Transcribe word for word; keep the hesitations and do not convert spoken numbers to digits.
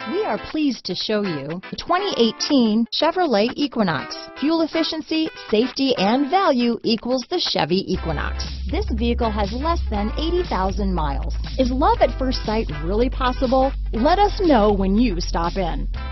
We are pleased to show you the twenty eighteen Chevrolet Equinox. Fuel efficiency, safety, and value equals the Chevy Equinox. This vehicle has less than eighty thousand miles. Is love at first sight really possible? Let us know when you stop in.